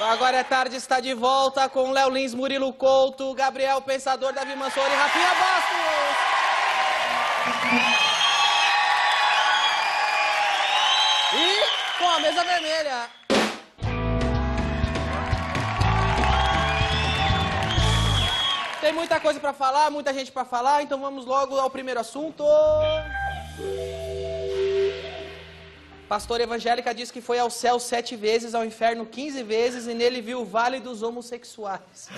Agora é tarde, está de volta com Léo Lins, Murilo Couto, Gabriel Pensador, Davi Mansori e Rafinha Bastos. E com a mesa vermelha. Tem muita coisa pra falar, muita gente pra falar, então vamos logo ao primeiro assunto. Pastora evangélica diz que foi ao céu 7 vezes, ao inferno 15 vezes e nele viu o vale dos homossexuais.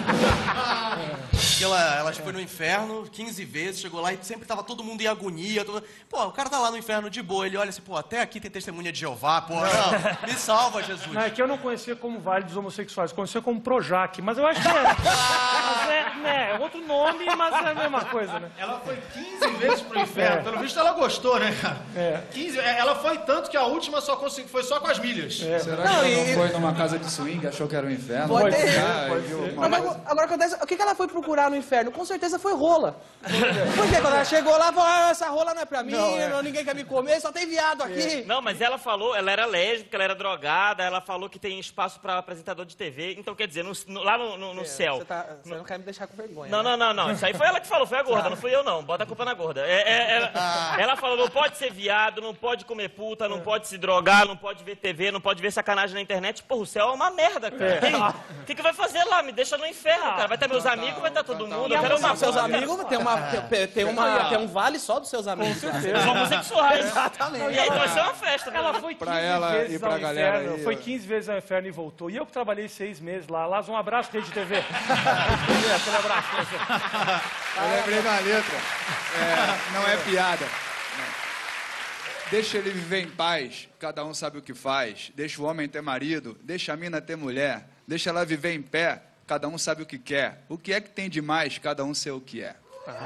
Ela foi no inferno 15 vezes, chegou lá e sempre tava todo mundo em agonia. Pô, o cara tá lá no inferno de boa, ele olha assim, pô, até aqui tem testemunha de Jeová, pô, não, me salva, Jesus. Não, é que eu não conhecia como Vale dos Homossexuais, conhecia como Projac, mas eu acho que é outro nome, mas é a mesma coisa, né? Ela foi 15 vezes pro inferno, pelo visto ela gostou, né, cara? 15, ela foi tanto que a última foi só com as milhas. Será que ela não foi numa casa de swing, achou que era um inferno? Pode ser. Agora acontece, o que ela foi procurar no inferno? Com certeza foi rola. Porque quando ela chegou lá, falou, essa rola não é pra mim, ninguém quer me comer, só tem viado aqui. Não, mas ela falou, ela era lésbica, ela era drogada, ela falou que tem espaço pra apresentador de TV, então quer dizer, lá no céu. Você não quer me deixar com vergonha. Não, isso aí foi ela que falou, foi a gorda, não fui eu não, bota a culpa na gorda. Ela falou, não pode ser viado, não pode comer puta, não pode se drogar, não pode ver TV, não pode ver sacanagem na internet. Porra, o céu é uma merda, cara. O que vai fazer lá? Me deixa no inferno, cara. Vai ter meus amigos, vai estar todo mundo. Eu quero uma seus amigos, tem um vale só dos seus amigos. Com certeza. Os homossexuais. Exatamente. E aí vai ser uma festa. Ela foi 15 vezes ao inferno, foi 15 vezes ao inferno e voltou. E eu que trabalhei 6 meses lá. Lázaro, um abraço, Rede TV. Aquele abraço. Eu lembrei da letra. Não é piada. Deixa ele viver em paz, cada um sabe o que faz. Deixa o homem ter marido, deixa a mina ter mulher. Deixa ela viver em pé, cada um sabe o que quer. O que é que tem de mais, cada um sei o que é.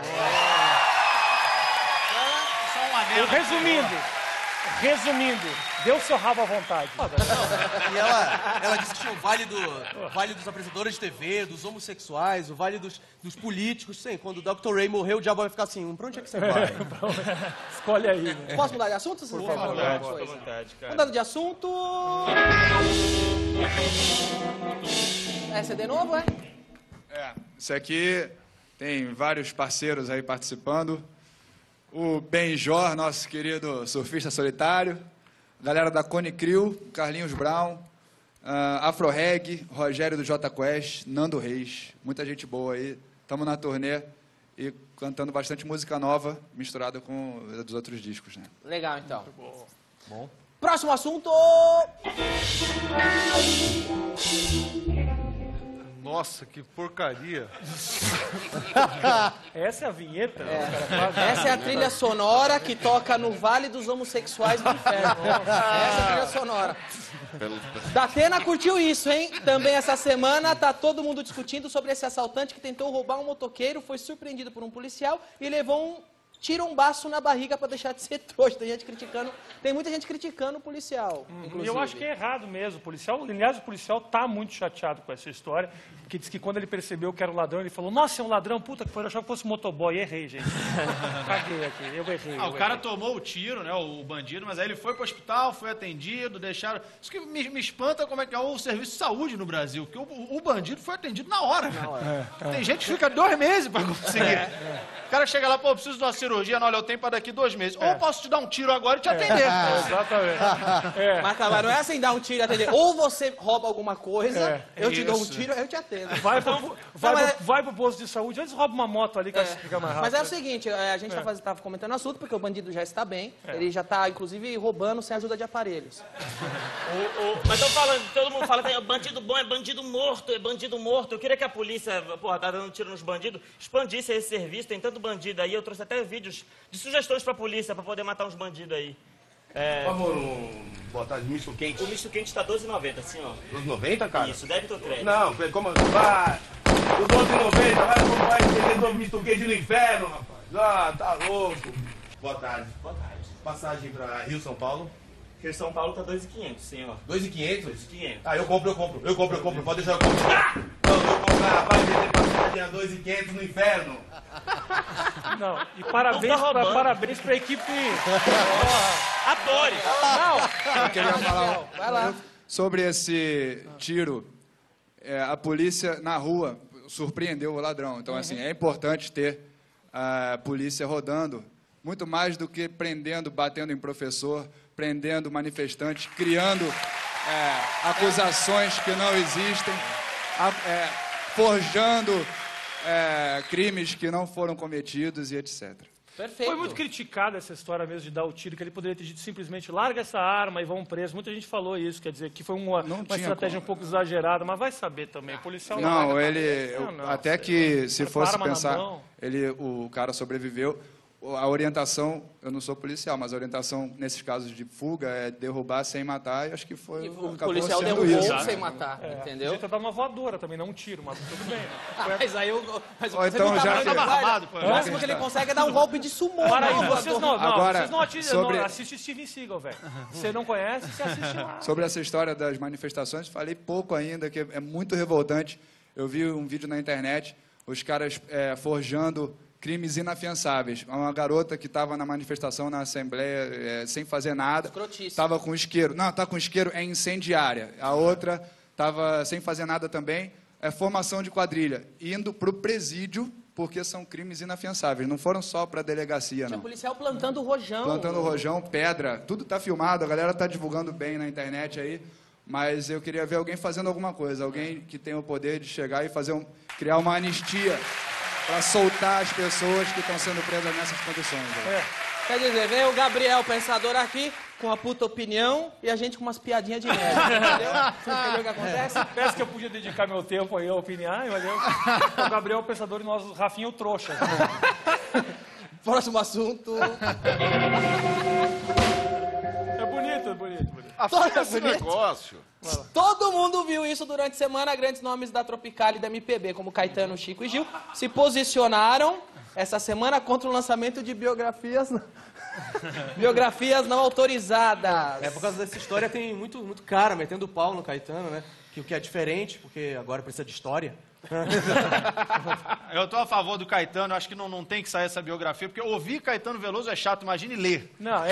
Resumindo, dê o seu rabo à vontade. E ela disse que tinha o vale dos apresentadores de TV, dos homossexuais, o vale dos políticos. Sim, quando o Dr. Ray morreu, o diabo vai ficar assim, pra onde é que você vai? Escolhe aí, né? Posso mudar de assunto? Por favor, fica à vontade, cara. Mudando de assunto... CD novo, é? Isso aqui tem vários parceiros aí participando. O Benjor, nosso querido surfista solitário. Galera da Cone Crew, Carlinhos Brown, Afro Reg, Rogério do J Quest, Nando Reis. Muita gente boa aí. Estamos na turnê e cantando bastante música nova, misturada com dos outros discos, né? Legal, então. Bom. Próximo assunto! Nossa, que porcaria. Essa é a vinheta? Essa é a trilha sonora que toca no Vale dos Homossexuais do Inferno. Essa é a trilha sonora. Datena curtiu isso, hein? Também essa semana tá todo mundo discutindo sobre esse assaltante que tentou roubar um motoqueiro, foi surpreendido por um policial e levou um baço na barriga pra deixar de ser trouxa. Tem muita gente criticando o policial. E eu acho que é errado mesmo. O policial, aliás, o policial tá muito chateado com essa história, porque diz que quando ele percebeu que era um ladrão, ele falou, nossa, é um ladrão, puta que foi, eu achava que fosse motoboy. Errei, gente. Caguei aqui, eu errei. O cara tomou o tiro, né, o bandido, mas aí ele foi pro hospital, foi atendido, deixaram... Isso que me espanta como é que é o serviço de saúde no Brasil, porque o bandido foi atendido na hora. Tem gente que fica 2 meses pra conseguir. O cara chega lá, pô, preciso de uma cirurgia, não, olha, eu tenho pra daqui 2 meses. Ou eu posso te dar um tiro agora e te atender. Exatamente. Mas, cara, não é assim, dar um tiro e atender. Ou você rouba alguma coisa, eu te dou um tiro, eu te atendo. Vai pro posto de saúde, antes rouba uma moto ali que fica mais rápido. Mas é o seguinte, a gente tava comentando o assunto, porque o bandido já está bem, ele já tá, inclusive, roubando sem ajuda de aparelhos. Mas estão falando, todo mundo fala que bandido bom é bandido morto, é bandido morto. Eu queria que a polícia, porra, tá dando tiro nos bandidos, expandisse esse serviço, tem tanto bandido aí, eu trouxe até vídeos de sugestões pra polícia, pra poder matar uns bandidos aí. Por favor, boa tarde, misto quente. O misto quente tá R$12,90, assim, ó. R$12,90, cara? Isso, débito ou crédito? Não, como... Vai! Os R$12,90, como vai entender misto quente no inferno, rapaz? Tá louco. Boa tarde. Boa tarde. Passagem pra Rio, São Paulo. Rio São Paulo tá 2.500, sim, ó. 2.500? 2.500. Ah, eu compro. Pode deixar eu comprar. Não, eu vou comprar, rapaz, vender passagem a 2.500 no inferno. Não, e parabéns pra equipe... Atores! Eu queria falar sobre esse tiro a polícia na rua surpreendeu o ladrão. Então, assim, é importante ter a polícia rodando, muito mais do que prendendo, batendo em professor, prendendo manifestantes, criando acusações que não existem, forjando crimes que não foram cometidos e etc. Perfeito. Foi muito criticada essa história mesmo de dar o tiro, que ele poderia ter dito simplesmente larga essa arma e vão preso. Muita gente falou isso, quer dizer, que foi uma estratégia um pouco exagerada, mas vai saber também. O policial não, não, que se fosse arma na pensar, mão. o cara sobreviveu. A orientação, eu não sou policial, mas a orientação nesses casos de fuga é derrubar sem matar, e acho que foi O acabou policial sendo derrubou isso. sem matar, entendeu? Podia ter dado uma voadora também, não um tiro, mas tudo bem. Né? Mas aí mas Ou então, já que- o máximo que ele consegue é dar um golpe de sumô. Para aí, não, vocês Agora, não assistem Steven Seagal, velho. Você não conhece, você assiste lá. Sobre essa história das manifestações, falei pouco ainda, que é muito revoltante. Eu vi um vídeo na internet, os caras forjando crimes inafiançáveis. Uma garota que estava na manifestação na Assembleia sem fazer nada, Escrotíssimo. estava com isqueiro. Não, está com isqueiro, é incendiária. A outra estava sem fazer nada também, formação de quadrilha, indo para o presídio, porque são crimes inafiançáveis. Não foram só para a delegacia, Tinha não. policial plantando rojão. Plantando rojão, pedra, tudo está filmado, a galera está divulgando bem na internet aí, mas eu queria ver alguém fazendo alguma coisa, alguém que tem o poder de chegar e criar uma anistia para soltar as pessoas que estão sendo presas nessas condições. Quer dizer, vem o Gabriel Pensador aqui com a puta opinião e a gente com umas piadinhas de merda, entendeu? Você entendeu o que acontece? Parece que eu podia dedicar meu tempo aí a opinar, mas o Gabriel é o pensador e nós, o Rafinha, o trouxa. Próximo assunto. É bonito. Todo Esse negócio. Todo mundo viu isso durante a semana. Grandes nomes da Tropical e da MPB, como Caetano, Chico e Gil, se posicionaram essa semana contra o lançamento de biografias não autorizadas. Por causa dessa história tem muito cara metendo pau no Caetano, né? O que é diferente, porque agora precisa de história. Eu tô a favor do Caetano, acho que não tem que sair essa biografia, porque ouvir Caetano Veloso é chato, imagine ler. Não,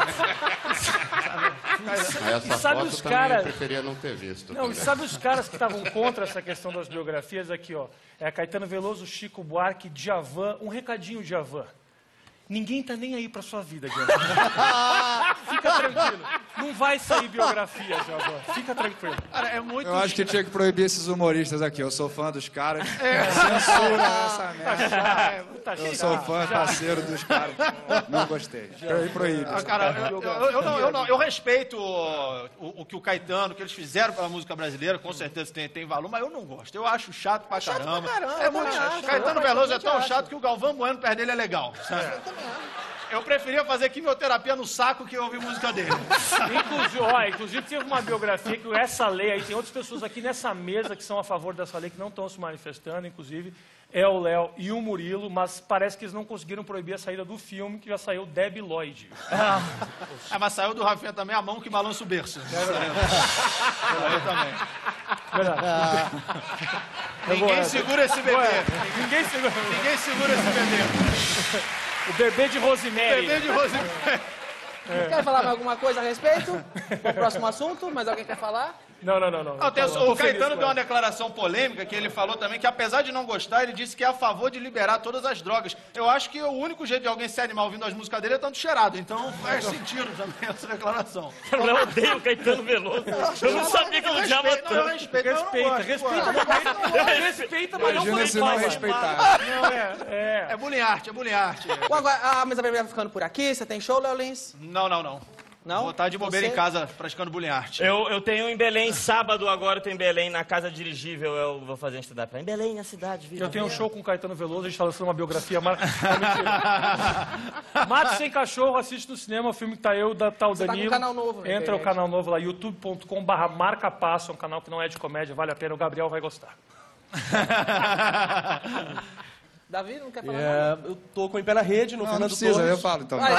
Essa sabe foto os também cara- eu preferia não ter visto. Não, e também. sabe os caras que estavam contra essa questão das biografias aqui, ó? Caetano Veloso, Chico Buarque, Djavan. Um recadinho, Djavan. Ninguém tá nem aí pra sua vida, Djavan. Fica tranquilo. Não vai sair biografia, Djavan. Fica tranquilo. Cara, é muito... Eu acho que tinha que proibir esses humoristas aqui. Eu sou fã dos caras. Censura essa merda. Tá Eu sou fã, parceiro dos caras. Não gostei. Proíbe. Cara, eu respeito o que o Caetano, o que eles fizeram pela música brasileira, com certeza tem valor, mas eu não gosto. Eu acho chato pra caramba. É muito chato. Caetano Veloso é tão chato que o Galvão Bueno perto dele é legal. Sabe? Eu preferia fazer quimioterapia no saco que ouvir música dele. Inclusive teve uma biografia que essa lei aí, tem outras pessoas aqui nessa mesa que são a favor dessa lei, que não estão se manifestando, inclusive é o Léo e o Murilo, mas parece que eles não conseguiram proibir a saída do filme, que já saiu Debi Lloyd. Mas saiu do Rafinha também a mão que balança o berço. Saiu também. Verdade. Ninguém segura esse bebê. Ninguém segura. Ninguém segura esse bebê. O bebê de Rosemary. Bebê de Rosemary. Quer falar mais alguma coisa a respeito? Pro próximo assunto? Mais alguém quer falar? Não. O Caetano deu uma declaração polêmica que ele falou também que, apesar de não gostar, ele disse que é a favor de liberar todas as drogas. Eu acho que o único jeito de alguém se animar ouvindo as músicas dele é tanto cheirado. Então faz sentido também essa declaração. Eu não odeio o Caetano Veloso. Eu não sabia que eu odiava Eu tanto. respeito, eu não gosto. Respeita, mas não Imagina foi se não fácil. respeitar. É bullying art, é bullying art. Bom, agora, a mesa vai ficando por aqui. Você tem show, Léo Lins? Não. Não? Vou estar de bobeira Você? em casa praticando bullying art. Eu tenho em Belém, sábado agora eu tenho em Belém, na casa dirigível, eu vou fazer um stand-up lá em Belém, na cidade. Viva. Eu tenho um show com o Caetano Veloso, a gente tá lançando uma biografia. Mato Sem Cachorro, assiste no cinema, o filme que tá eu, tá o Você tá com Danilo. um canal novo na Entra o internet. canal novo lá, youtube.com/marcapasso, é um canal que não é de comédia, vale a pena, o Gabriel vai gostar. Davi, não quer falar nada? Eu tô com o pé na rede, no Não, Fernando não precisa, Torres. eu falo então. Vai,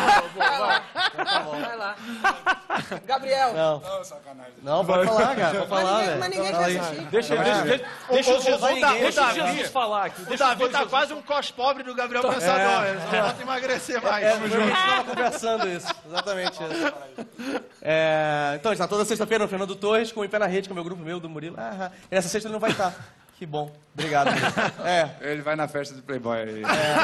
vai lá. Gabriel. Não, sacanagem. Não, pode falar, cara, pode falar, velho. Mas ninguém quer assistir. Deixa o Jesus falar aqui. O Davi tá quase um cos pobre do Gabriel Pensador. Ele só falta emagrecer mais. A gente tava conversando isso, exatamente isso. Então, a gente tá toda sexta-feira no Fernando Torres, com o Pé na Rede, com o meu grupo meu, do Murilo. E nessa sexta ele não vai estar. Que bom. Obrigado. Ele vai na festa do Playboy aí.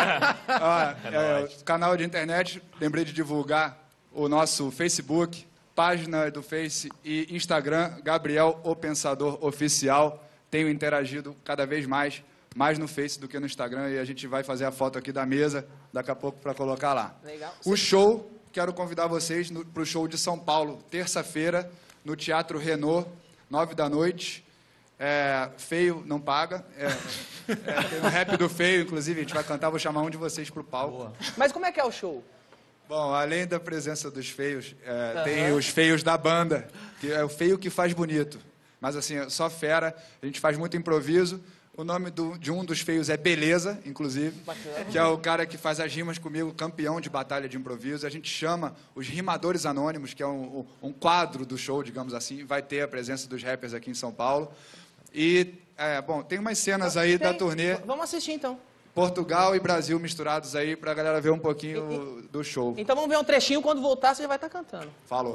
Canal de internet, lembrei de divulgar o nosso Facebook, página do Face e Instagram, Gabriel o Pensador Oficial. Tenho interagido cada vez mais no Face do que no Instagram, e a gente vai fazer a foto aqui da mesa daqui a pouco para colocar lá. Legal. O show, quero convidar vocês para o show de São Paulo, terça-feira, no Teatro Renault, 21h. Feio não paga. Tem um rap do Feio, inclusive, a gente vai cantar, vou chamar um de vocês pro palco. Boa. Mas como é que é o show? Bom, além da presença dos feios, tem os feios da banda, que é o feio que faz bonito. Mas assim, é só fera, a gente faz muito improviso. O nome de um dos feios é Beleza, inclusive, que é o cara que faz as rimas comigo, campeão de batalha de improviso. A gente chama os Rimadores Anônimos, que é um quadro do show, digamos assim. Vai ter a presença dos rappers aqui em São Paulo. E, tem umas cenas aí da turnê. Vamos assistir, então. Portugal e Brasil misturados aí, pra galera ver um pouquinho do show. Então vamos ver um trechinho, quando voltar você já vai estar cantando. Falou.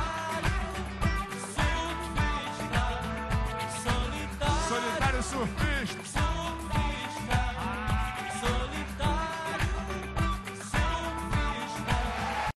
Solitário surfista.